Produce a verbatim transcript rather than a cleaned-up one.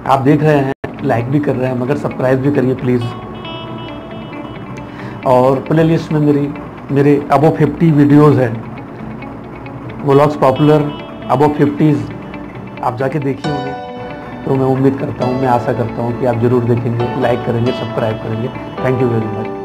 आप देख रहे हैं, लाइक भी कर रहे हैं, मगर सब्सक्राइब भी करिए प्लीज़। और प्ले लिस्ट में मेरी मेरे अबो फिफ्टी वीडियोस हैं, व्लॉग्स पॉपुलर अबो फिफ्टीज़, आप जाके देखिए होंगे। तो मैं उम्मीद करता हूँ, मैं आशा करता हूँ कि आप ज़रूर देखेंगे, लाइक करेंगे, सब्सक्राइब करेंगे। Thank you very much.